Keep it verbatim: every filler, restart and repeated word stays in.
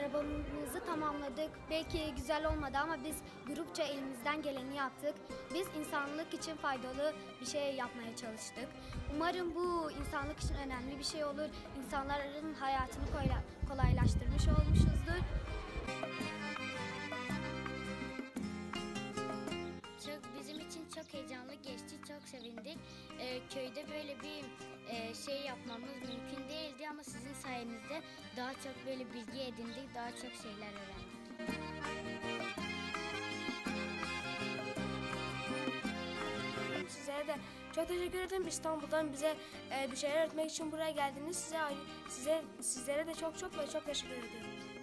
arabamızı tamamladık. Belki güzel olmadı ama biz grupça elimizden geleni yaptık. Biz insanlık için faydalı bir şey yapmaya çalıştık. Umarım bu insanlık için önemli bir şey olur. İnsanların hayatını kolaylaştırmış olmuşuzdur. Çok, bizim için çok heyecanlı geçti, çok sevindik. Ee, köyde böyle bir e, şey yapmamız mümkün değildi ama sizin sayenizde daha çok böyle bilgi edindik, daha çok şeyler öğrendik. Sizlere de çok teşekkür ederim. İstanbul'dan bize e, bir şeyler öğretmek için buraya geldiniz. Size size sizlere de çok çok ve çok teşekkür ediyorum.